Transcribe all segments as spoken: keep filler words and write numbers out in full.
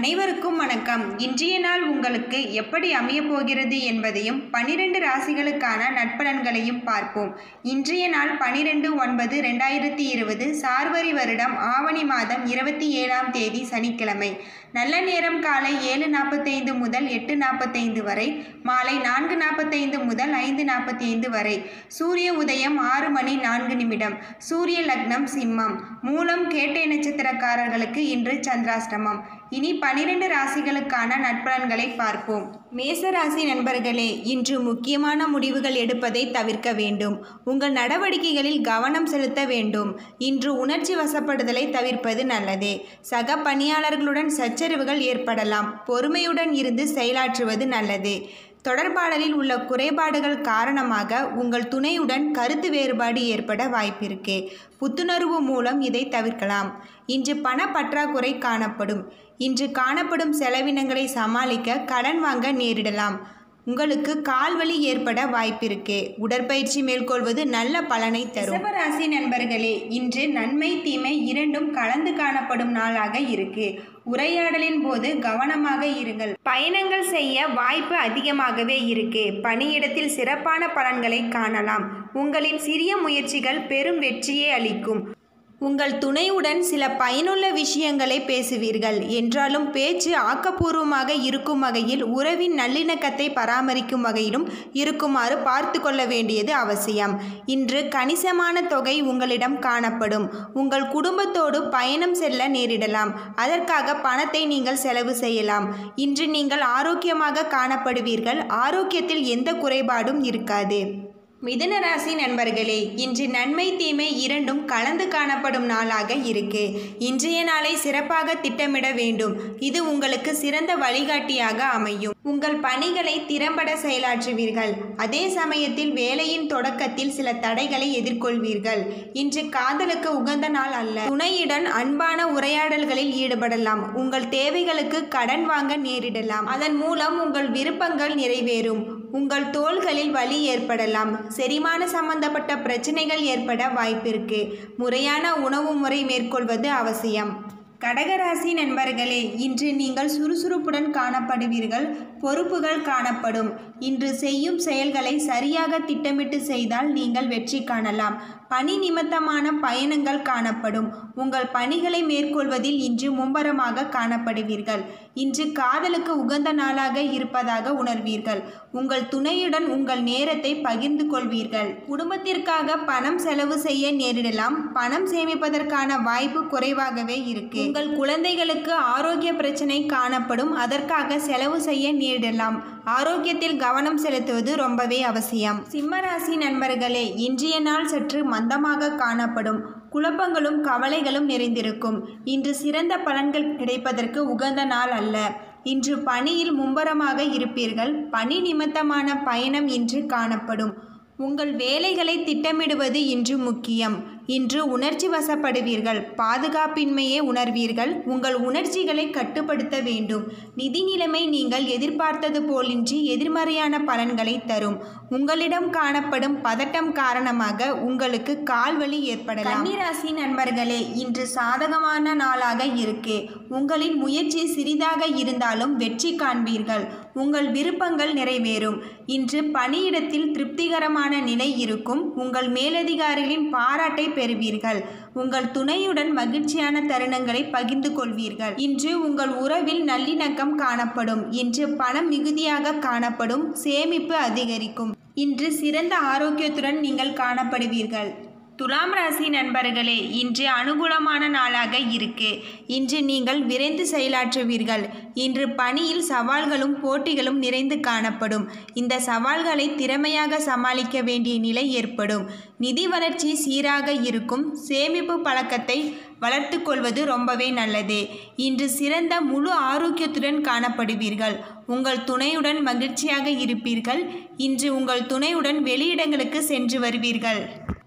அனைவருக்கும் வணக்கம். இன்றைய நாள் உங்களுக்கு எப்படி அமையப் போகிறது என்பதையும் பனிரெண்டு ராசிகளுக்கான நட்பலன்களையும் பார்ப்போம். இன்றைய நாள் பனிரெண்டு ஒன்பது ரெண்டாயிரத்தி இருபது சார்வரி வருடம் ஆவணி மாதம் இருபத்தி ஏழாம் தேதி சனிக்கிழமை. நல்ல நேரம் காலை ஏழு நாற்பத்தைந்து முதல் எட்டு நாற்பத்தைந்து வரை, மாலை நான்கு நாற்பத்தைந்து முதல் ஐந்து நாற்பத்தி ஐந்து வரை. சூரிய உதயம் ஆறு மணி நான்கு நிமிடம். சூரிய லக்னம் சிம்மம். மூலம் கேட்டை நட்சத்திரக்காரர்களுக்கு இன்று சந்திராஷ்டமம். இனி பனிரெண்டு ராசிகளுக்கான நட்பலன்களை பார்ப்போம். மேச ராசி நண்பர்களே, இன்று முக்கியமான முடிவுகள் எடுப்பதை தவிர்க்க வேண்டும். உங்கள் நடவடிக்கைகளில் கவனம் செலுத்த வேண்டும். இன்று உணர்ச்சி வசப்படுதலை தவிர்ப்பது நல்லதே. சக பணியாளர்களுடன் சச்சரவுகள் ஏற்படலாம். பொறுமையுடன் இருந்து செயலாற்றுவது நல்லது. தொடர்பாடலில் உள்ள குறைபாடுகள் காரணமாக உங்கள் துணையுடன் கருத்து வேறுபாடு ஏற்பட வாய்ப்பிருக்கு. புத்துணர்வு மூலம் இதை தவிர்க்கலாம். இன்று பண பற்றாக்குறை காணப்படும். இன்று காணப்படும் செலவினங்களை சமாளிக்க கடன் வாங்க நேரிடலாம். உங்களுக்கு கால்வலி ஏற்பட வாய்ப்பிருக்கு. உடற்பயிற்சி மேற்கொள்வது நல்ல பலனை தரும். ரிஷபராசி நண்பர்களே, இன்று நன்மை தீமை இரண்டும் கலந்து காணப்படும் நாளாக இருக்கு. உரையாடலின் போது கவனமாக இருங்கள். பயணங்கள் செய்ய வாய்ப்பு அதிகமாகவே இருக்கு. பணியிடத்தில் சிறப்பான பலன்களை காணலாம். உங்களின் சிறிய முயற்சிகள் பெரும் வெற்றியை அளிக்கும். உங்கள் துணையுடன் சில பயனுள்ள விஷயங்களை பேசுவீர்கள். என்றாலும் பேச்சு ஆக்கப்பூர்வமாக இருக்கும் வகையில், உறவின் நல்லிணக்கத்தை பராமரிக்கும் வகையிலும் இருக்குமாறு பார்த்து கொள்ள வேண்டியது அவசியம். இன்று கணிசமான தொகை உங்களிடம் காணப்படும். உங்கள் குடும்பத்தோடு பயணம் செல்ல நேரிடலாம். அதற்காக பணத்தை நீங்கள் செலவு செய்யலாம். இன்று நீங்கள் ஆரோக்கியமாக காணப்படுவீர்கள். ஆரோக்கியத்தில் எந்த குறைபாடும் இருக்காது. மிதுன ராசி நண்பர்களே, இன்று நன்மை தீமை இரண்டும் கலந்து காணப்படும் நாளாக இருக்கு. இன்றைய நாளை சிறப்பாக திட்டமிட வேண்டும். இது உங்களுக்கு சிறந்த வழிகாட்டியாக அமையும். உங்கள் பணிகளை திறம்பட செயலாற்றுவீர்கள். அதே சமயத்தில் வேலையின் தொடக்கத்தில் சில தடைகளை எதிர்கொள்வீர்கள். இன்று காதலுக்கு உகந்த நாள் அல்ல. துணையுடன் அன்பான உரையாடல்களில் ஈடுபடலாம். உங்கள் தேவைகளுக்கு கடன் வாங்க நேரிடலாம். அதன் மூலம் உங்கள் விருப்பங்கள் நிறைவேறும். உங்கள் தோள்களில் வலி ஏற்படலாம். செரிமான சம்பந்தப்பட்ட பிரச்சனைகள் ஏற்பட வாய்ப்பிருக்கு. முறையான உணவு முறை மேற்கொள்வது அவசியம். கடகராசி நண்பர்களே, இன்று நீங்கள் சுறுசுறுப்புடன் காணப்படுவீர்கள். பொறுப்புகள் காணப்படும். இன்று செய்யும் செயல்களை சரியாக திட்டமிட்டு செய்தால் நீங்கள் வெற்றி காணலாம். பணி நிமித்தமான பயணங்கள் காணப்படும். உங்கள் பணிகளை மேற்கொள்வதில் இன்று மும்முரமாக காணப்படுவீர்கள். இன்று காதலுக்கு உகந்த நாளாக இருப்பதாக உணர்வீர்கள். உங்கள் துணையுடன் உங்கள் நேரத்தை பகிர்ந்து கொள்வீர்கள். குடும்பத்திற்காக பணம் செலவு செய்ய நேரிடலாம். பணம் சேமிப்பதற்கான வாய்ப்பு குறைவாகவே இருக்கு. உங்கள் குழந்தைகளுக்கு ஆரோக்கிய பிரச்சனை காணப்படும். அதற்காக செலவு செய்ய நேரிடலாம். ஆரோக்கியத்தில் கவனம் செலுத்துவது ரொம்பவே அவசியம். சிம்மராசி நண்பர்களே, இன்றைய நாள் சற்று மந்தமாக காணப்படும். குழப்பங்களும் கவலைகளும் நிறைந்திருக்கும். இன்று சிறந்த பலன்கள் கிடைப்பதற்கு உகந்த நாள் அல்ல. இன்று பணியில் மும்முரமாக இருப்பீர்கள். பணி நிமித்தமான பயணம் இன்று காணப்படும். உங்கள் வேலைகளை திட்டமிடுவது இன்று முக்கியம். இன்று உணர்ச்சி வசப்படுவீர்கள். பாதுகாப்பின்மையே உணர்வீர்கள். உங்கள் உணர்ச்சிகளை கட்டுப்படுத்த வேண்டும். நிதி நிலைமை நீங்கள் எதிர்பார்த்தது போலின்றி எதிர்மறையான பலன்களை தரும். உங்களிடம் காணப்படும் பதட்டம் காரணமாக உங்களுக்கு கால்வலி ஏற்படலாம். கன்னிராசி நண்பர்களே, இன்று சாதகமான நாளாக இருக்கு. உங்களின் முயற்சி சிறிதாக இருந்தாலும் வெற்றி காண்பீர்கள். உங்கள் விருப்பங்கள் நிறைவேறும். இன்று பணியிடத்தில் திருப்திகரமான நிலை இருக்கும். உங்கள் மேலதிகாரிகளின் பாராட்டை பெறுவீர்கள். உங்கள் துணையுடன் மகிழ்ச்சியான தருணங்களை பகிர்ந்து கொள்வீர்கள். இன்று உங்கள் உறவில் நல்லிணக்கம் காணப்படும். இன்று பணம் மிகுதியாக காணப்படும். சேமிப்பு அதிகரிக்கும். இன்று சிறந்த ஆரோக்கியத்துடன் நீங்கள் காணப்படுவீர்கள். துலாம் ராசி நண்பர்களே, இன்று அனுகூலமான நாளாக இருக்கு. இன்று நீங்கள் விரைந்து செயலாற்றுவீர்கள். இன்று பணியில் சவால்களும் போட்டிகளும் நிறைந்து காணப்படும். இந்த சவால்களை திறமையாக சமாளிக்க வேண்டிய நிலை ஏற்படும். நிதி வளர்ச்சி சீராக இருக்கும். சேமிப்பு பழக்கத்தை வளர்த்து கொள்வது ரொம்பவே நல்லது. இன்று சிறந்த முழு ஆரோக்கியத்துடன் காணப்படுவீர்கள். உங்கள் துணையுடன் மகிழ்ச்சியாக இருப்பீர்கள். இன்று உங்கள் துணையுடன் வெளியிடங்களுக்கு சென்று வருவீர்கள்.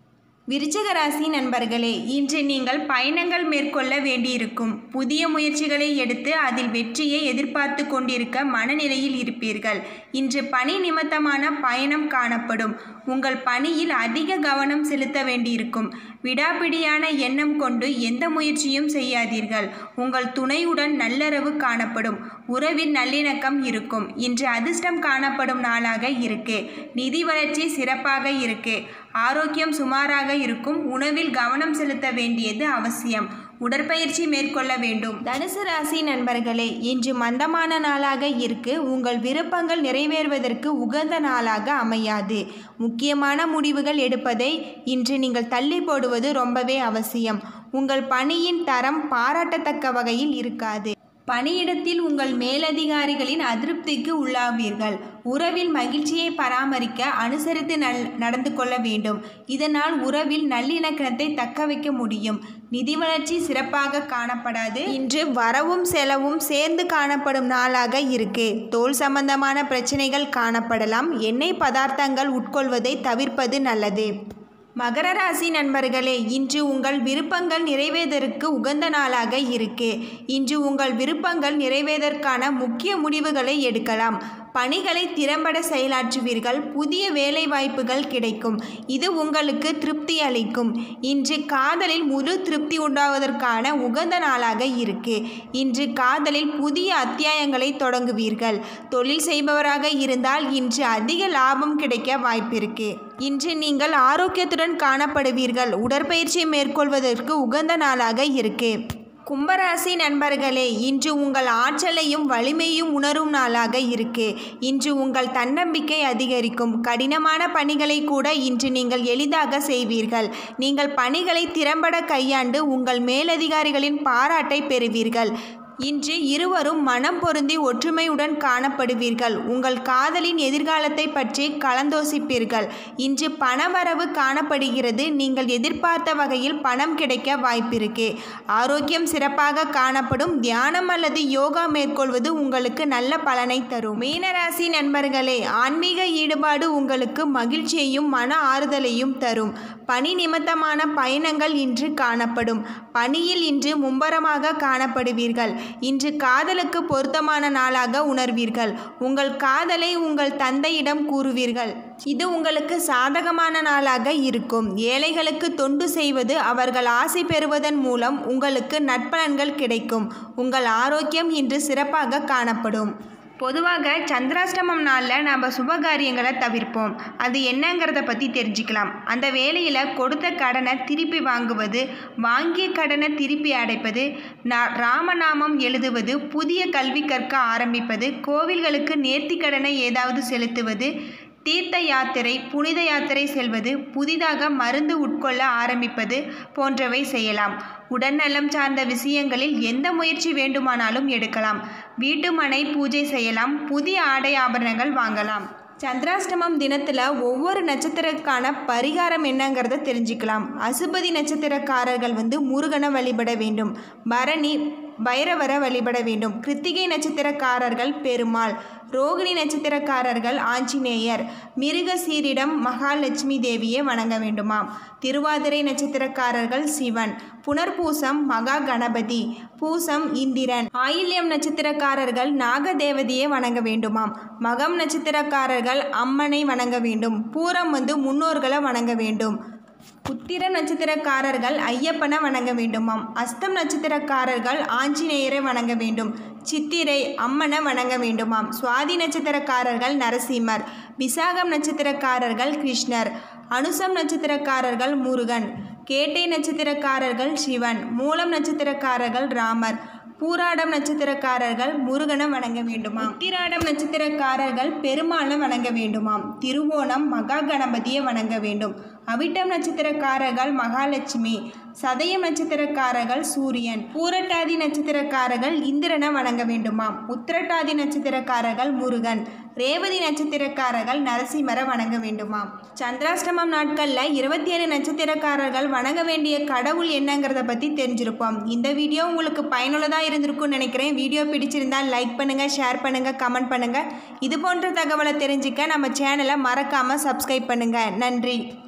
விருச்சிக ராசி நண்பர்களே, இன்று நீங்கள் பயணங்கள் மேற்கொள்ள வேண்டியிருக்கும். புதிய முயற்சிகளை எடுத்து அதில் வெற்றியை எதிர்பார்த்து கொண்டிருக்க மனநிலையில் இருப்பீர்கள். இன்று பணி நிமித்தமான பயணம் காணப்படும். உங்கள் பணியில் அதிக கவனம் செலுத்த வேண்டியிருக்கும். விடாப்பிடியான எண்ணம் கொண்டு எந்த முயற்சியும் செய்யாதீர்கள். உங்கள் துணையுடன் நல்லறவு காணப்படும். உறவில் நல்லிணக்கம் இருக்கும். இன்று அதிர்ஷ்டம் காணப்படும் நாளாக இருக்கு. நிதி வளர்ச்சி சிறப்பாக இருக்கு. ஆரோக்கியம் சுமாராக இருக்கும். உணவில் கவனம் செலுத்த வேண்டியது அவசியம். உடற்பயிற்சி மேற்கொள்ள வேண்டும். தனுசு ராசி நண்பர்களே, இன்று மந்தமான நாளாக இருக்கு. உங்கள் விருப்பங்கள் நிறைவேறுவதற்கு உகந்த நாளாக அமையாது. முக்கியமான முடிவுகள் எடுப்பதை இன்று நீங்கள் தள்ளி போடுவது ரொம்பவே அவசியம். உங்கள் பணியின் தரம் பாராட்டத்தக்க வகையில் இருக்காது. பணியிடத்தில் உங்கள் மேலதிகாரிகளின் அதிருப்திக்கு உள்ளாவீர்கள். உறவில் மகிழ்ச்சியை பராமரிக்க அனுசரித்து நல் நடந்து கொள்ள வேண்டும். இதனால் உறவில் நல்லிணக்கத்தை தக்க வைக்க முடியும். நிதி வளர்ச்சி சிறப்பாக காணப்படாது. இன்று வரவும் செலவும் சேர்ந்து காணப்படும் நாளாக இருக்கு. தோல் சம்பந்தமான பிரச்சனைகள் காணப்படலாம். எண்ணெய் பதார்த்தங்கள் உட்கொள்வதை தவிர்ப்பது நல்லது. மகர ராசி நண்பர்களே, இன்று உங்கள் விருப்பங்கள் நிறைவேறுவதற்கு உகந்த நாளாக இருக்கு. இன்று உங்கள் விருப்பங்கள் நிறைவேறுவதற்கான முக்கிய முடிவுகளை எடுக்கலாம். பணிகளை திறம்பட செயலாற்றுவீர்கள். புதிய வேலை வாய்ப்புகள் கிடைக்கும். இது உங்களுக்கு திருப்தி அளிக்கும். இன்று காதலில் முழு திருப்தி உண்டாவதற்கான உகந்த நாளாக இருக்கு. இன்று காதலில் புதிய அத்தியாயங்களை தொடங்குவீர்கள். தொழில் செய்பவராக இருந்தால் இன்று அதிக லாபம் கிடைக்க வாய்ப்பிருக்கு. இன்று நீங்கள் ஆரோக்கியத்துடன் காணப்படுவீர்கள். உடற்பயிற்சி மேற்கொள்வதற்கு உகந்த நாளாக இருக்கு. கும்பராசி நண்பர்களே, இன்று உங்கள் ஆற்றலையும் வலிமையும் உணரும் நாளாக இருக்கு. இன்று உங்கள் தன்னம்பிக்கை அதிகரிக்கும். கடினமான பணிகளை கூட இன்று நீங்கள் எளிதாக செய்வீர்கள். நீங்கள் பணிகளை திறம்பட கையாண்டு உங்கள் மேலதிகாரிகளின் பாராட்டை பெறுவீர்கள். இன்று இருவரும் மனம் பொருந்தி ஒற்றுமையுடன் காணப்படுவீர்கள். உங்கள் காதலின் எதிர்காலத்தை பற்றி கலந்தோசிப்பீர்கள். இன்று பணவரவு காணப்படுகிறது. நீங்கள் எதிர்பார்த்த வகையில் பணம் கிடைக்க வாய்ப்பிருக்கு. ஆரோக்கியம் சிறப்பாக காணப்படும். தியானம் அல்லது யோகா மேற்கொள்வது உங்களுக்கு நல்ல பலனை தரும். மீனராசி நண்பர்களே, ஆன்மீக ஈடுபாடு உங்களுக்கு மகிழ்ச்சியையும் மன ஆறுதலையும் தரும். பணி நிமித்தமான பயணங்கள் இன்று காணப்படும். பணியில் இன்று மும்பரமாக காணப்படுவீர்கள். இன்று காதலுக்கு பொருத்தமான நாளாக உணர்வீர்கள். உங்கள் காதலை உங்கள் தந்தையிடம் கூறுவீர்கள். இது உங்களுக்கு சாதகமான நாளாக இருக்கும். ஏழைகளுக்கு தொண்டு செய்வது, அவர்கள் ஆசை பெறுவதன் மூலம் உங்களுக்கு நற்பலன்கள் கிடைக்கும். உங்கள் ஆரோக்கியம் இன்று சிறப்பாக காணப்படும். பொதுவாக சந்திராஷ்டமம் நாளில் நம்ம சுபகாரியங்களை தவிர்ப்போம். அது என்னங்கிறத பற்றி தெரிஞ்சுக்கலாம். அந்த வேளையில் கொடுத்த கடனை திருப்பி வாங்குவது, வாங்கிய கடனை திருப்பி அடைப்பது, ராமநாமம் எழுதுவது, புதிய கல்வி கற்க ஆரம்பிப்பது, கோவில்களுக்கு நேர்த்தி கடனை ஏதாவது செலுத்துவது, தீர்த்த யாத்திரை, புனித யாத்திரை செல்வது, புதிதாக மருந்து உட்கொள்ள ஆரம்பிப்பது போன்றவை செய்யலாம். உடல்நலம் சார்ந்த விஷயங்களில் எந்த முயற்சி வேண்டுமானாலும் எடுக்கலாம். வீட்டு மனை பூஜை செய்யலாம். புதிய ஆடை ஆபரணங்கள் வாங்கலாம். சந்திராஷ்டமம் தினத்தில் ஒவ்வொரு நட்சத்திரக்கான பரிகாரம் என்னங்கிறத தெரிஞ்சுக்கலாம். அசுபதி நட்சத்திரக்காரர்கள் வந்து முருகனை வழிபட வேண்டும். பரணி பைரவரை வழிபட வேண்டும். கிருத்திகை நட்சத்திரக்காரர்கள் பெருமாள். ரோகிணி நட்சத்திரக்காரர்கள் ஆஞ்சநேயர். மிருகசீரிடம் மகாலட்சுமி தேவியை வணங்க வேண்டுமாம். திருவாதிரை நட்சத்திரக்காரர்கள் சிவன். புனர்பூசம் மகா கணபதி. பூசம் இந்திரன். ஆயில்யம் நட்சத்திரக்காரர்கள் நாகதேவதையை வணங்க வேண்டுமாம். மகம் நட்சத்திரக்காரர்கள் அம்மனை வணங்க வேண்டும். பூரம் வந்து முன்னோர்களை வணங்க வேண்டும். உத்திர நட்சத்திரக்காரர்கள் ஐயப்பனை வணங்க வேண்டுமாம். அஸ்தம் நட்சத்திரக்காரர்கள் ஆஞ்சநேயரை வணங்க வேண்டும். சித்திரை அம்மனை வணங்க வேண்டுமாம். சுவாதி நட்சத்திரக்காரர்கள் நரசிம்மர். விசாகம் நட்சத்திரக்காரர்கள் கிருஷ்ணர். அனுசம் நட்சத்திரக்காரர்கள் முருகன். கேட்டை நட்சத்திரக்காரர்கள் சிவன். மூலம் நட்சத்திரக்காரர்கள் ராமர். பூராடம் நட்சத்திரக்காரர்கள் முருகனை வணங்க வேண்டுமாம். உத்திராடம் நட்சத்திரக்காரர்கள் பெருமாளை வணங்க வேண்டுமாம். திருவோணம் மகா கணபதியை வணங்க வேண்டும். அவிட்டம் நட்சத்திரக்காரர்கள் மகாலட்சுமி. சதயம் நட்சத்திரக்காரர்கள் சூரியன். பூரட்டாதி நட்சத்திரக்காரர்கள் இந்திரனை வணங்க வேண்டுமாம். உத்திரட்டாதி நட்சத்திரக்காரர்கள் முருகன். ரேவதி நட்சத்திரக்காரர்கள் நரசிம்மரை வணங்க வேண்டுமாம். சந்திராஷ்டமம் நாட்களில் இருபத்தி ஏழு நட்சத்திரக்காரர்கள் வணங்க வேண்டிய கடவுள் என்னங்கிறத பற்றி தெரிஞ்சிருப்போம். இந்த வீடியோ உங்களுக்கு பயனுள்ளதாக இருந்திருக்கும்னு நினைக்கிறேன். வீடியோ பிடிச்சிருந்தால் லைக் பண்ணுங்கள், ஷேர் பண்ணுங்கள், கமெண்ட் பண்ணுங்கள். இது போன்ற தகவலை தெரிஞ்சுக்க நம்ம சேனலை மறக்காமல் சப்ஸ்கிரைப் பண்ணுங்கள். நன்றி.